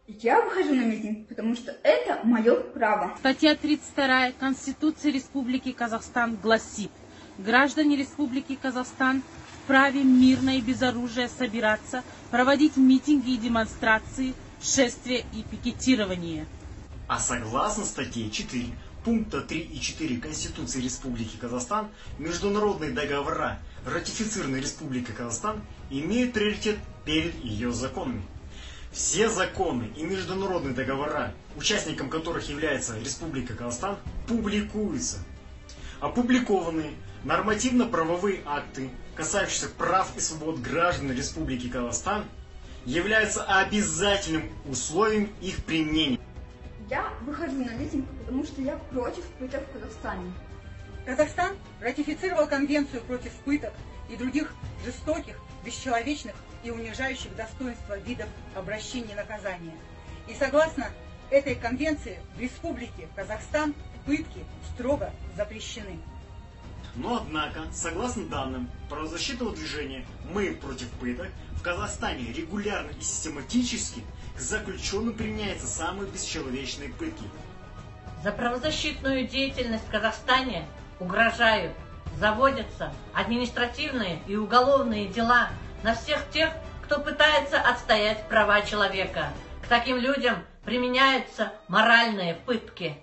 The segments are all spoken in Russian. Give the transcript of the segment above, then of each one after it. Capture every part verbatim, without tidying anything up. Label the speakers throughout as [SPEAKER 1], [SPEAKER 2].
[SPEAKER 1] Я выхожу на митинг, потому что это мое право.
[SPEAKER 2] Статья тридцать вторая Конституции Республики Казахстан гласит: граждане Республики Казахстан вправе мирно и без оружия собираться, проводить митинги и демонстрации, шествия и пикетирование.
[SPEAKER 3] А согласно статье четыре, пункта три и четыре Конституции Республики Казахстан, международные договора, ратифицированные Республикой Казахстан, имеют приоритет перед ее законами. Все законы и международные договора, участником которых является Республика Казахстан, публикуются. Опубликованные нормативно-правовые акты, касающиеся прав и свобод граждан Республики Казахстан, являются обязательным условием их применения.
[SPEAKER 1] Я выхожу на митинг, потому что я против пыток в Казахстане.
[SPEAKER 4] Казахстан ратифицировал Конвенцию против пыток и других жестоких, бесчеловечных и унижающих достоинства видов обращения и наказания. И согласно этой конвенции в Республике Казахстан пытки строго запрещены.
[SPEAKER 3] Но однако, согласно данным правозащитного движения «Мы против пыток», в Казахстане регулярно и систематически к заключенным применяются самые бесчеловечные пытки.
[SPEAKER 5] За правозащитную деятельность в Казахстане угрожают, заводятся административные и уголовные дела на всех тех, кто пытается отстоять права человека. К таким людям применяются моральные пытки.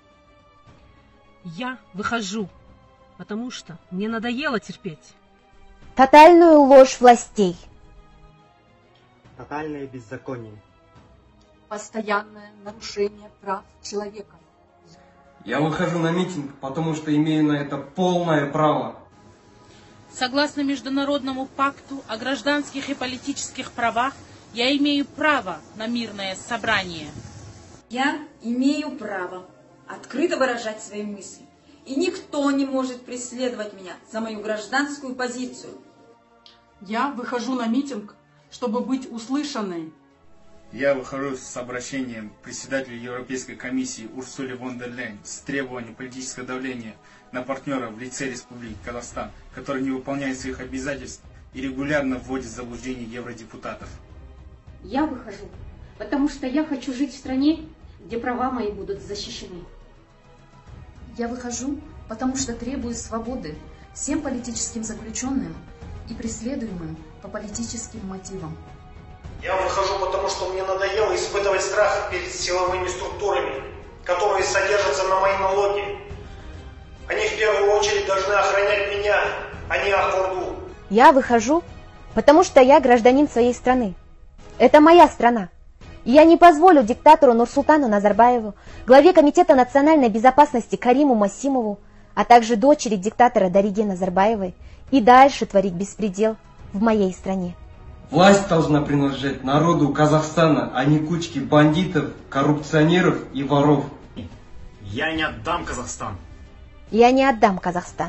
[SPEAKER 6] Я выхожу, потому что мне надоело терпеть.
[SPEAKER 7] Тотальную ложь властей.
[SPEAKER 8] Тотальное беззаконие.
[SPEAKER 9] Постоянное нарушение прав человека.
[SPEAKER 10] Я выхожу на митинг, потому что имею на это полное право.
[SPEAKER 2] Согласно Международному пакту о гражданских и политических правах, я имею право на мирное собрание.
[SPEAKER 9] Я имею право открыто выражать свои мысли, и никто не может преследовать меня за мою гражданскую позицию.
[SPEAKER 11] Я выхожу на митинг, чтобы быть услышанной.
[SPEAKER 12] Я выхожу с обращением к председателю Европейской комиссии Урсуле фон дер Ляйен с требованием политического давления на партнера в лице Республики Казахстан, который не выполняет своих обязательств и регулярно вводит в заблуждение евродепутатов.
[SPEAKER 13] Я выхожу, потому что я хочу жить в стране, где права мои будут защищены.
[SPEAKER 14] Я выхожу, потому что требую свободы всем политическим заключенным и преследуемым по политическим мотивам.
[SPEAKER 15] Я выхожу, потому что мне надоело испытывать страх перед силовыми структурами, которые содержатся на мои налоги. Они в первую очередь должны охранять меня, а не Ахурду.
[SPEAKER 7] Я выхожу, потому что я гражданин своей страны. Это моя страна. И я не позволю диктатору Нурсултану Назарбаеву, главе Комитета национальной безопасности Кариму Масимову, а также дочери диктатора Дариге Назарбаевой и дальше творить беспредел в моей стране.
[SPEAKER 10] Власть должна принадлежать народу Казахстана, а не кучке бандитов, коррупционеров и воров.
[SPEAKER 3] Я не отдам Казахстан.
[SPEAKER 7] Я не отдам Казахстан.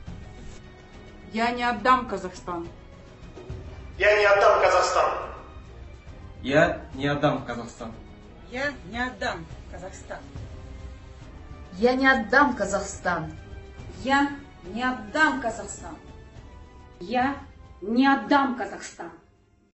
[SPEAKER 11] Я не отдам Казахстан.
[SPEAKER 15] Я не отдам Казахстан.
[SPEAKER 10] Я не отдам Казахстан.
[SPEAKER 4] Я не отдам Казахстан.
[SPEAKER 14] Я не отдам Казахстан.
[SPEAKER 9] Я не отдам Казахстан.
[SPEAKER 13] Я не отдам Казахстан.